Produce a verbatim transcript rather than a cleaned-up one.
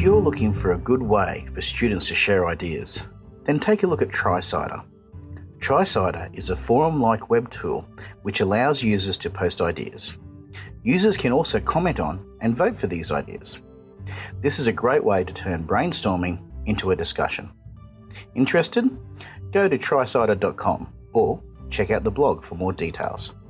If you're looking for a good way for students to share ideas, then take a look at Tricider. Tricider is a forum-like web tool which allows users to post ideas. Users can also comment on and vote for these ideas. This is a great way to turn brainstorming into a discussion. Interested? Go to tricider dot com or check out the blog for more details.